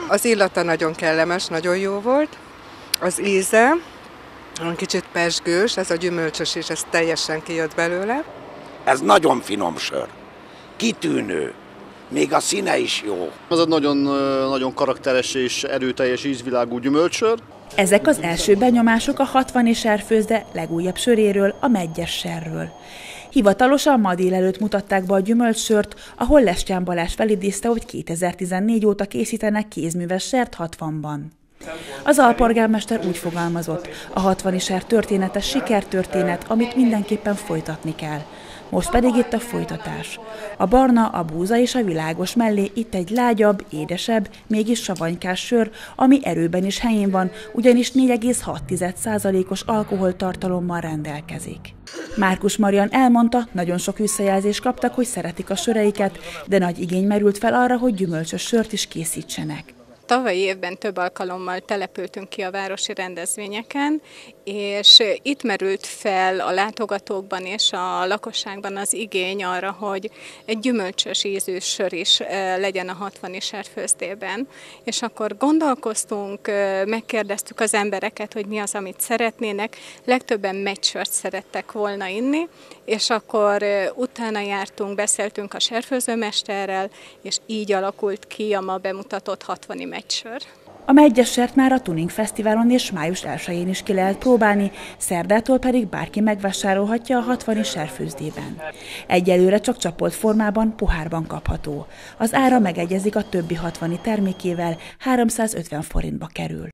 Az illata nagyon kellemes, nagyon jó volt. Az íze kicsit pezsgős, ez a gyümölcsös is, ez teljesen kijött belőle. Ez nagyon finom sör, kitűnő, még a színe is jó. Ez egy nagyon karakteres és erőteljes ízvilágú gyümölcssör. Ezek az első benyomások a 60 serfőzde legújabb söréről, a Medgyes serről. Hivatalosan ma délelőtt mutatták be a gyümölcssört, ahol Lestján Balázs felidézte, hogy 2014 óta készítenek kézműves sert 60-ban. Az alpolgármester úgy fogalmazott, a 60 ser története sikertörténet, amit mindenképpen folytatni kell. Most pedig itt a folytatás. A barna, a búza és a világos mellé itt egy lágyabb, édesebb, mégis savanykás sör, ami erőben is helyén van, ugyanis 4,6%-os alkoholtartalommal rendelkezik. Márkus Marian elmondta, nagyon sok visszajelzést kaptak, hogy szeretik a söreiket, de nagy igény merült fel arra, hogy gyümölcsös sört is készítsenek. Tavalyi évben több alkalommal települtünk ki a városi rendezvényeken, és itt merült fel a látogatókban és a lakosságban az igény arra, hogy egy gyümölcsös ízű sör is legyen a 60 serfőzdében. És akkor gondolkoztunk, megkérdeztük az embereket, hogy mi az, amit szeretnének. Legtöbben megysört szerettek volna inni, és akkor utána jártunk, beszéltünk a serfőzőmesterrel, és így alakult ki a ma bemutatott 60 megysör. A Medgyes sert már a Tuning Fesztiválon és május 1-én is ki lehet próbálni, szerdától pedig bárki megvásárolhatja a 60 serfőzdében. Egyelőre csak csapolt formában, pohárban kapható. Az ára megegyezik a többi 60 termékével, 350 forintba kerül.